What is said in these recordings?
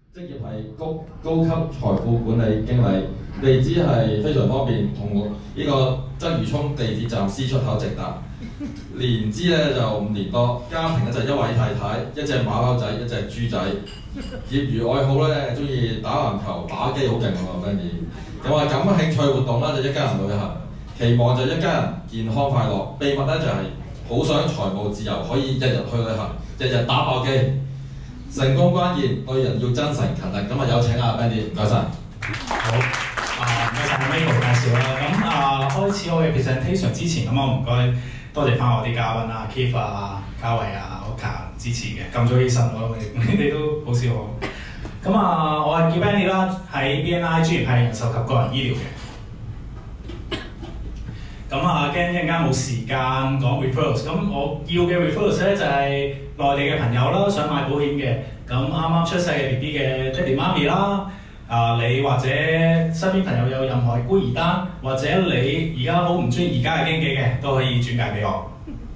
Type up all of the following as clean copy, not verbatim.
職業係高級財富管理經理，地址係非常方便，同呢個鰂魚涌地鐵站 C 出口直達。年資咧就5年多，家庭咧就1位太太，1隻馬騮仔，1隻豬仔。業餘愛好咧中意打籃球、打機好勁喎 ，Benny。咁感興趣活動咧就一家人旅行，期望就一家人健康快樂。秘密咧就係好想財務自由，可以日日去旅行，日日打爆機。成功關鍵對人要真誠勤力，咁有請阿 Benny， 唔該晒。 好，唔該晒 Michael 介紹啦。咁開始我嘅 presentation 之前，咁我唔該多謝翻我啲嘉賓啦 ，Keith 啊、嘉慧啊、Oka 支持嘅，咁早起身我你哋都好少我。咁我係叫 Benny 啦，喺 BNI 專業係人壽及個人醫療嘅。咁驚一陣間冇時間講 referrals， 咁我要嘅 referrals 咧就係內地嘅朋友啦，想買保險嘅，咁啱啱出世嘅 BB 嘅爹哋媽咪啦，你或者身邊朋友有任何孤兒單，或者你而家好唔中意而家嘅經紀嘅，都可以轉介俾我。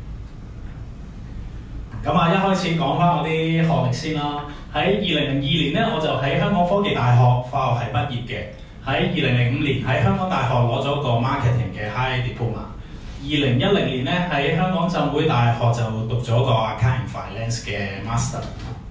咁一開始講翻我啲學歷先啦。喺2002年咧，我就喺香港科技大學化學系畢業嘅。喺2005年喺香港大學攞咗個 marketing 嘅 high diploma。2010年咧喺香港浸會大學就讀咗個 accounting finance 嘅 master。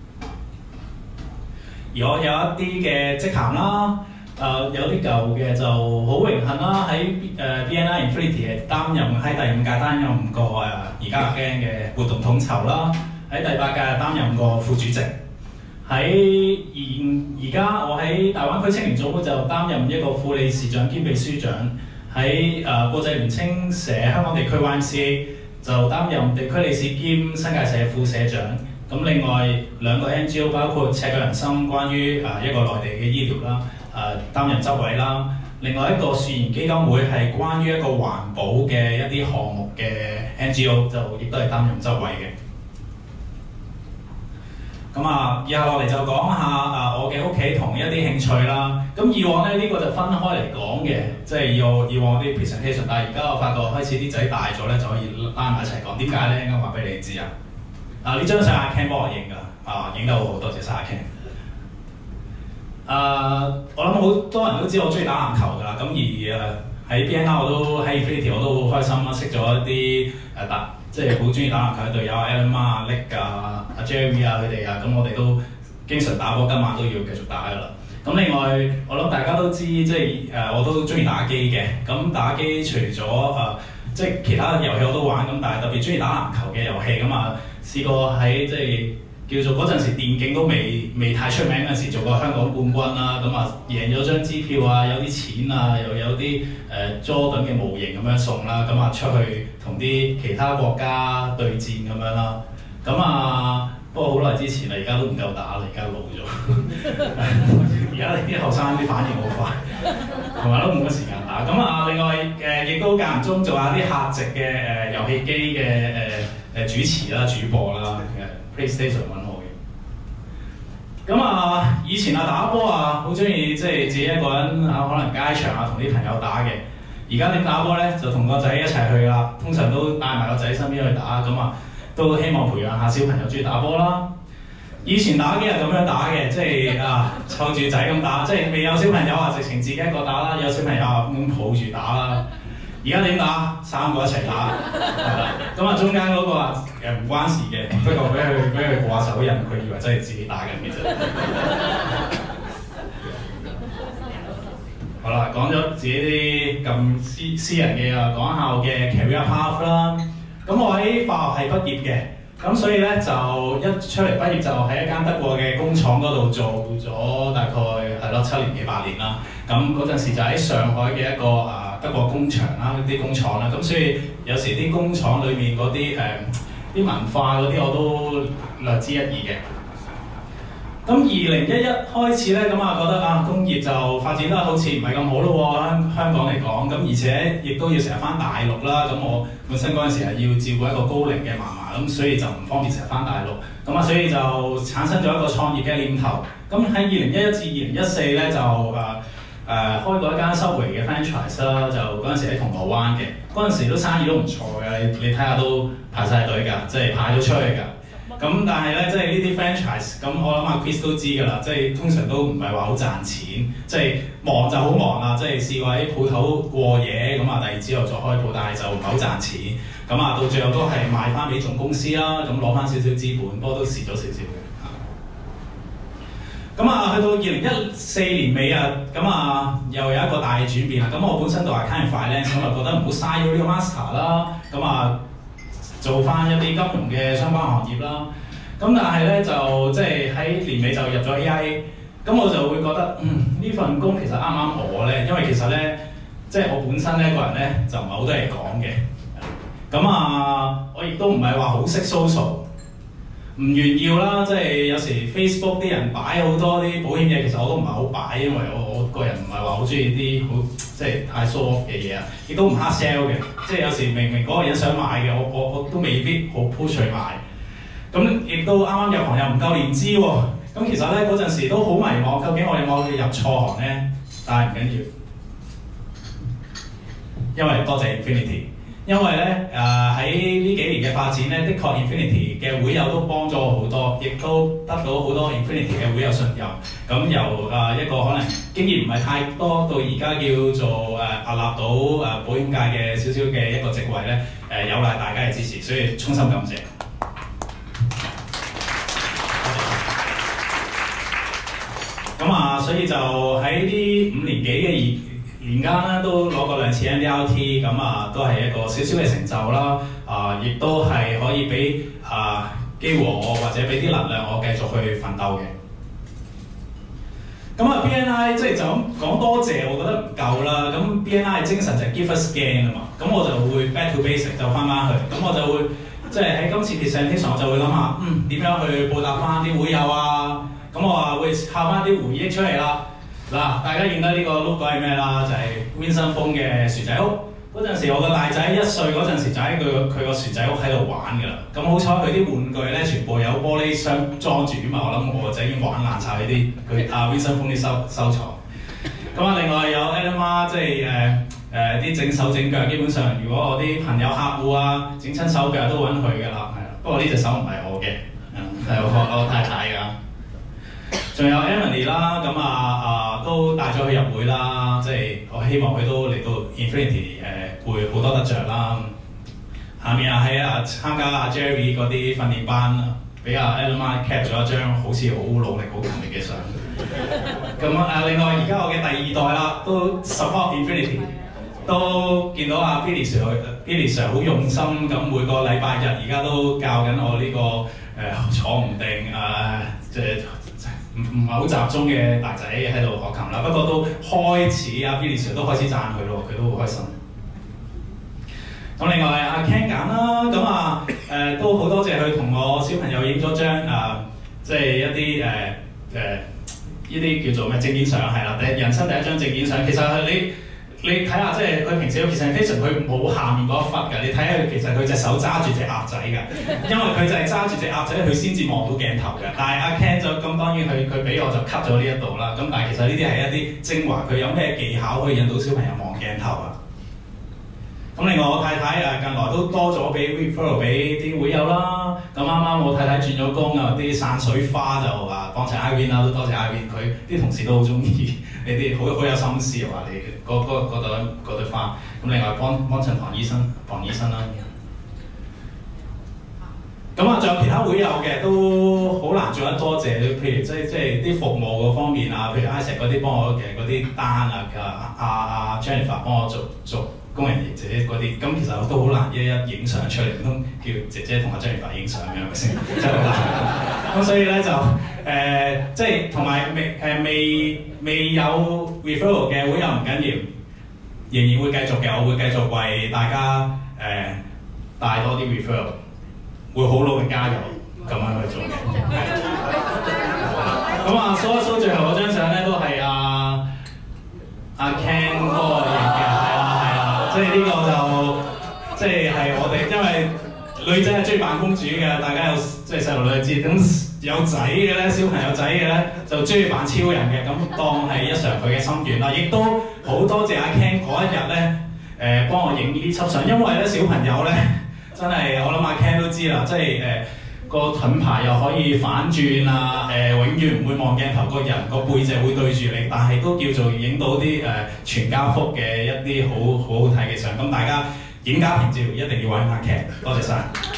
而我有一啲嘅職銜啦，有啲舊嘅就好榮幸啦，喺BNI Infinity 擔任喺第5屆擔任過而家嘅活動統籌啦，喺第8屆擔任過副主席。喺而家我喺大灣區青年總會就擔任一個副理事長兼秘書長，喺國際聯青社香港地區 YMCA 就擔任地區理事兼新界社副社長。咁另外2個 NGO 包括赤腳人心，關於一個內地嘅醫療啦，擔任執委啦。另外一個樹賢基金會係關於一個環保嘅一啲項目嘅 NGO， 就亦都係擔任執委嘅。咁以下落嚟就講下我嘅屋企同一啲興趣啦。咁以往咧呢個就分開嚟講嘅，即係以往啲 presentation， 但係而家我發覺開始啲仔大咗咧，就可以拉埋一齊講。點解咧？應該話俾你知啊！呢張相阿 Ken 幫我影㗎，影得好好，多謝晒阿 Ken。我諗好多人都知我中意打籃球㗎啦。咁而喺 BNI 我都喺 Infinity 我都好開心啦，識咗一啲即係好中意打籃球嘅隊友，Alan Ma、Nick 阿 Jerry 佢哋咁我哋都經常打波，今晚都要繼續打㗎啦。咁另外我諗大家都知，即係我都中意打機嘅。咁打機除咗即係其他遊戲我都玩，咁但係特別中意打籃球嘅遊戲咁試過喺即係叫做嗰陣時電競都未太出名嗰陣時做過香港冠軍啦，咁贏咗張支票有啲錢又有啲Jordan 嘅模型咁樣送啦，咁出去同啲其他國家對戰咁樣啦，咁不過好耐之前啦，而家都唔夠打啦，而家老咗，而家啲後生啲反應好快，同埋都冇乜時間打。咁另外亦都間唔中做下啲客席嘅遊戲機嘅主持啦、主播啦，PlayStation 揾我嘅。咁以前打波好中意即係自己一個人可能街場同啲朋友打嘅。而家點打波咧？就同個仔一齊去啦，通常都帶埋個仔身邊去打，咁都希望培養下小朋友中意打波啦。以前打機係咁樣打嘅，即係湊住仔咁打，即係未有小朋友直情自己一個打啦，有小朋友咁抱住打啦。而家點打？3個一齊打，係啦。咁中間嗰個唔關事嘅，不過俾佢過下手印，佢以為真係自己打緊嘅啫。好啦，講咗自己啲咁私人嘅講下我嘅 career path 啦。咁我喺化學系畢業嘅，咁所以咧就一出嚟畢業就喺一間德國嘅工廠嗰度做咗大概7年幾8年啦。咁嗰陣時就喺上海嘅一個德國工場啦，啲工廠啦。咁所以有時啲工廠裏面嗰啲啲文化嗰啲我都略知一二嘅。咁2011開始咧，咁覺得工業就發展得好似唔係咁好咯喎，香港嚟講，咁而且亦都要成日翻大陸啦。咁我本身嗰陣時係要照顧一個高齡嘅嫲嫲，咁所以就唔方便成日翻大陸。咁所以就產生咗一個創業嘅念頭。咁喺2011至2014咧就開過一間 Subway 嘅 franchise 啦，就嗰陣時喺銅鑼灣嘅，嗰陣時都生意都唔錯嘅，你睇下都排晒隊㗎，即係派咗出去㗎。 咁但係咧，即係呢啲 franchise，咁我諗阿 Chris 都知㗎啦，即係通常都唔係話好賺錢，即係忙就好忙啦，即係試過喺鋪頭過夜，咁啊第二朝又再開鋪，但係就唔係好賺錢，咁啊到最後都係賣翻俾總公司啦，咁攞翻少少資本，不過都蝕咗少少嘅。咁啊，去到2014年尾啊，咁啊又有一個大嘅轉變啦。咁我本身讀 accounting finance，咁就覺得唔好嘥咗呢個 master 啦，咁啊做翻一啲金融嘅相關行業啦。咁但係咧就即係喺年尾就入咗 AIA，咁我就會覺得呢份工其實啱啱我咧，因為其實咧即係我本身咧個人咧就唔係好多嘢講嘅，咁啊我亦都唔係話好識 social。唔炫耀啦，即係有時 Facebook 啲人擺好多啲保險嘢，其實我都唔係好擺，因為我個人唔係話好中意啲好即係太 show off 嘅嘢啊，亦都唔 hard sell 嘅，即係有時明明嗰個人想買嘅，我都未必好 push 去買。咁亦都啱啱入行又唔夠年資喎，咁其實咧嗰陣時都好迷茫，究竟我有冇入錯行咧？但係唔緊要，因為多謝 Infinity。因為咧喺呢幾年嘅發展咧，的確 Infinity 嘅會友都幫咗我好多，亦都得到好多 Infinity 嘅會友信任。咁由一個可能經驗唔係太多，到而家叫做屹立到保險界嘅少少嘅一個職位咧，有賴大家嘅支持，所以衷心感謝。咁啊，所以就喺呢5年幾嘅年間咧都攞過2次 NDRT， 咁啊都係一個少少嘅成就啦。亦都係可以俾機會我或者俾啲能量我繼續去奮鬥嘅。咁啊 BNI 即係就咁講多謝，我覺得唔夠啦。咁 BNI 嘅精神就係 give us gain 啊嘛。咁我就會 back to basic 就翻返去。咁我就會即係喺今次 presentation 我就會諗下，點樣去報答翻啲會友啊？咁我話會靠翻啲回憶出嚟啦。嗱，大家認得呢個 logo 係咩啦？就係 Winson 風嘅薯仔屋。嗰陣時我個大仔1歲嗰陣時就喺佢個薯仔屋喺度玩㗎啦。咁好彩佢啲玩具咧全部有玻璃箱裝住㗎嘛，我諗我個仔已經玩爛晒呢啲佢Winson 風啲收藏。咁啊，另外有 Elma 即係啲整手整腳，基本上如果我啲朋友客戶啊整親手腳都揾佢㗎啦，係啦。不過呢隻手唔係我嘅，係我太太㗎。仲有 Emily 啦，咁都帶咗佢入會啦，即係我希望佢都嚟到 Infinity 會好多得着啦。下面喺參加Jerry 嗰啲訓練班，俾Elma cap 咗一張好似好努力、好勤力嘅相。咁另外而家我嘅第2代啦，都 support Infinity， 都見到Billy Sir 好用心咁每個禮拜日而家都教緊我呢個坐唔定即係。唔係好集中嘅大仔喺度學琴啦，不過都開始Billy Sir 都開始讚佢咯，佢都好開心。咁另外Ken 揀啦，咁都好多謝佢同我小朋友影咗張即係一啲呢啲叫做咩證件相係啦，人生第一張證件相。其實你睇下，即係佢平時嘅 presentation 佢冇下面嗰一忽㗎，你睇下其實佢隻手揸住隻鴨仔㗎，因為佢就係揸住隻鴨仔，佢先至望到鏡頭嘅。但係Ken 就咁當然佢俾我就 cut 咗呢一度啦。咁但係其實呢啲係一啲精華，佢有咩技巧可以引到小朋友望鏡頭啊？咁另外我太太近來都多咗俾 referral 俾啲會友啦。咁啱啱我太太轉咗工啊，啲散水花就幫襯 Irene 啦，都多謝 Irene， 佢啲同事都好中意呢啲，好有心思話你嗰對花。咁另外幫襯龐醫生啦。咁仲有其他會友嘅都好難做得多謝，譬如即係啲服務嗰方面譬如 Isaac 嗰啲幫我嘅嗰啲單Jennifer 幫我做工人姐姐嗰啲，咁其實都好難一影相出嚟，唔通叫姐姐同Jennifer 影相嘅係咪先？真係好難。咁所以咧就即係同埋未有 referral 嘅會友唔緊要，仍然會繼續嘅，我會繼續為大家帶多啲 referral。會好努力加油咁樣去做嘅。咁show 一 show 最後嗰張相咧，都係Ken 嗰個影嘅，係啦，即係呢個就即係我哋，因為女仔係中意扮公主嘅，大家有即係細路女知。咁有仔嘅咧，小朋友仔嘅咧就中意扮超人嘅，咁當係一場佢嘅心願啦。亦都好多謝Ken 嗰一日咧幫我影呢輯相，因為咧小朋友咧。真係，我諗Ken 都知啦，即係個盾牌又可以反轉啊，永遠唔會望鏡頭，個人個背脊會對住你，但係都叫做影到啲全家福嘅一啲好好睇嘅相。咁大家影家平照一定要揾下劇，多謝晒。